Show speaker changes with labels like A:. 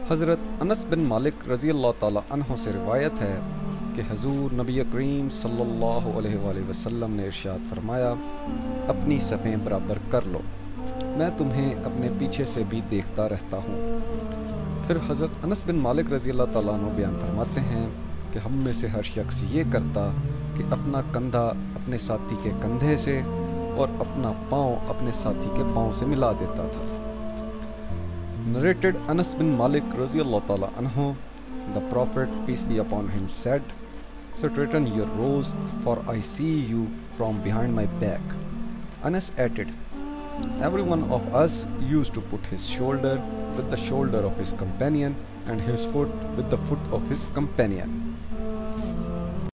A: हज़रत अनस बिन मालिक रज़ी अल्लाह ताला अन्हो से रिवायत है कि हजूर नबी करीम सल्लल्लाहु अलैहि वसल्लम ने इरशाद फरमाया, अपनी सफ़ें बराबर कर लो, मैं तुम्हें अपने पीछे से भी देखता रहता हूँ। फिर हज़रत अनस बिन मालिक रज़ी अल्लाह ताला अन्हु बयान फरमाते हैं कि हम में से हर शख्स ये करता कि अपना कंधा अपने साथी के कंधे से और अपना पाँव अपने साथी के पाँव से मिला देता था। Narrated Anas bin Malik radiallahu ta'ala anhu, the Prophet peace be upon him said, straighten your rows, for I see you from behind my back. Anas added, every one of us used to put his shoulder with the shoulder of his companion and his foot with the foot of his companion.